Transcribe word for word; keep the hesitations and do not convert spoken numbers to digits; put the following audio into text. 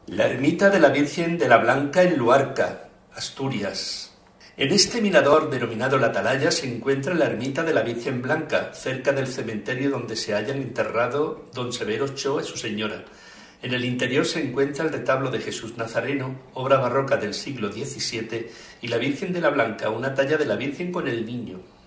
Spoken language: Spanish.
La ermita de la Virgen de la Blanca en Luarca, Asturias. En este mirador, denominado La Atalaya, se encuentra la ermita de la Virgen Blanca, cerca del cementerio donde se hayan enterrado don Severo Ochoa y su señora. En el interior se encuentra el retablo de Jesús Nazareno, obra barroca del siglo diecisiete, y la Virgen de la Blanca, una talla de la Virgen con el Niño.